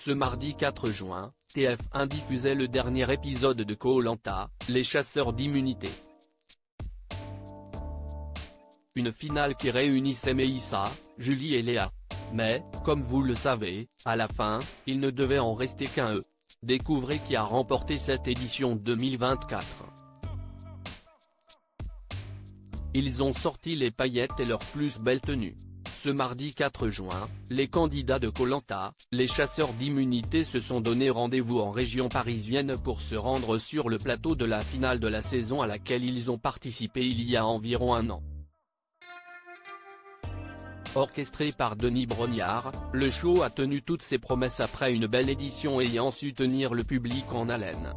Ce mardi 4 juin, TF1 diffusait le dernier épisode de Koh-Lanta, les chasseurs d'immunité. Une finale qui réunissait Meissa, Julie et Léa. Mais, comme vous le savez, à la fin, il ne devait en rester qu'un eux. Découvrez qui a remporté cette édition 2024. Ils ont sorti les paillettes et leurs plus belles tenues. Ce mardi 4 juin, les candidats de Koh-Lanta, les chasseurs d'immunité se sont donné rendez-vous en région parisienne pour se rendre sur le plateau de la finale de la saison à laquelle ils ont participé il y a environ un an. Orchestré par Denis Brognard, le show a tenu toutes ses promesses après une belle édition ayant su tenir le public en haleine.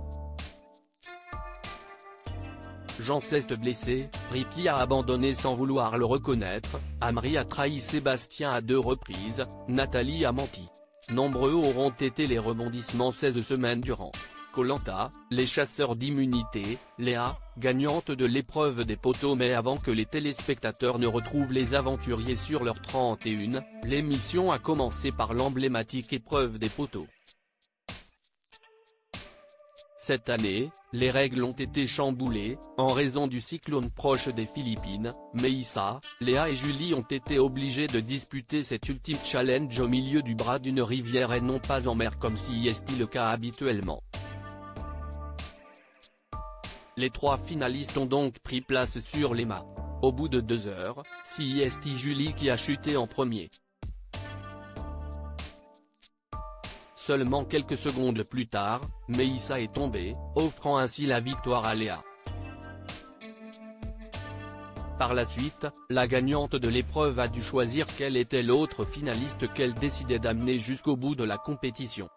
Jean Ceste blessé, Ricky a abandonné sans vouloir le reconnaître, Amaury a trahi Sébastien à 2 reprises, Nathalie a menti. Nombreux auront été les rebondissements 16 semaines durant. Koh-Lanta, les chasseurs d'immunité, Léa, gagnante de l'épreuve des poteaux. Mais avant que les téléspectateurs ne retrouvent les aventuriers sur leur 31, l'émission a commencé par l'emblématique épreuve des poteaux. Cette année, les règles ont été chamboulées, en raison du cyclone proche des Philippines. Meissa, Léa et Julie ont été obligées de disputer cet ultime challenge au milieu du bras d'une rivière et non pas en mer comme si est le cas habituellement. Les 3 finalistes ont donc pris place sur les mâts. Au bout de 2 heures, c'est Julie qui a chuté en premier. Seulement quelques secondes plus tard, Meissa est tombée, offrant ainsi la victoire à Léa. Par la suite, la gagnante de l'épreuve a dû choisir quel était l'autre finaliste qu'elle décidait d'amener jusqu'au bout de la compétition.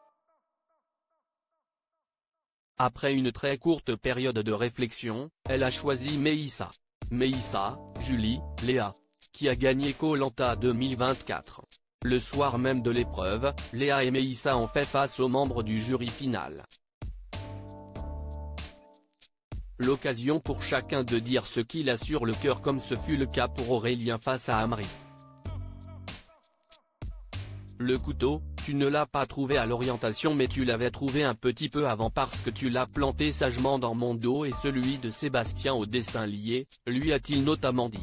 Après une très courte période de réflexion, elle a choisi Meissa. Meissa, Julie, Léa. Qui a gagné Koh-Lanta 2024. Le soir même de l'épreuve, Léa et Meissa ont fait face aux membres du jury final. L'occasion pour chacun de dire ce qu'il a sur le cœur comme ce fut le cas pour Aurélien face à Amaury. Le couteau, tu ne l'as pas trouvé à l'orientation mais tu l'avais trouvé un petit peu avant parce que tu l'as planté sagement dans mon dos et celui de Sébastien au destin lié, lui a-t-il notamment dit.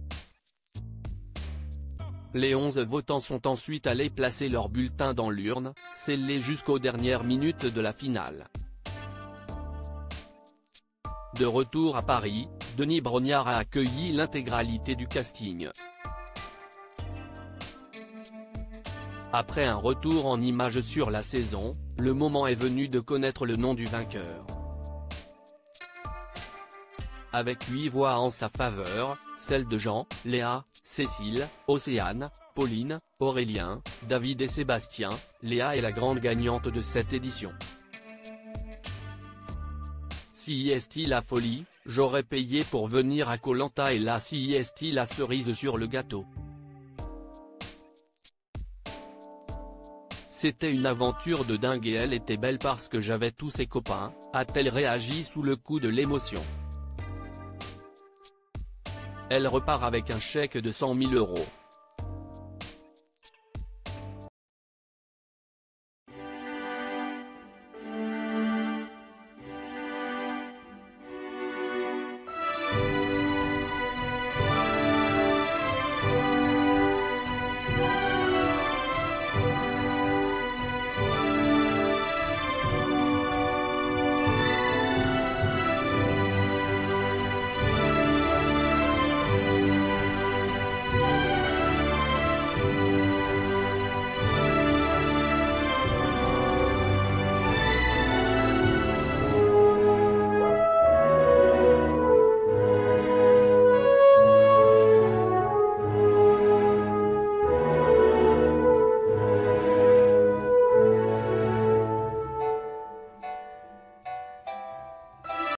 Les 11 votants sont ensuite allés placer leur bulletin dans l'urne, scellé jusqu'aux dernières minutes de la finale. De retour à Paris, Denis Brognard a accueilli l'intégralité du casting. Après un retour en images sur la saison, le moment est venu de connaître le nom du vainqueur. Avec 8 voix en sa faveur, celles de Jean, Léa, Cécile, Océane, Pauline, Aurélien, David et Sébastien, Léa est la grande gagnante de cette édition. Si est la folie, j'aurais payé pour venir à Koh-Lanta et là si est la cerise sur le gâteau. C'était une aventure de dingue et elle était belle parce que j'avais tous ses copains, a-t-elle réagi sous le coup de l'émotion. Elle repart avec un chèque de 100 000 €.